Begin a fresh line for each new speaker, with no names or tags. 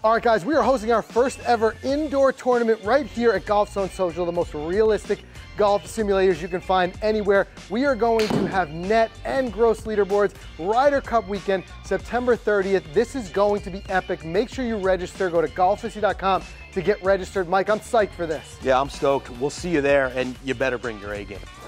All right, guys, we are hosting our first ever indoor tournament right here at Golf Zone Social, the most realistic golf simulators you can find anywhere. We are going to have net and gross leaderboards. Ryder Cup weekend, September 30th. This is going to be epic. Make sure you register. Go to golficity.com to get registered. Mike, I'm psyched for this.
Yeah, I'm stoked. We'll see you there, and you better bring your A game.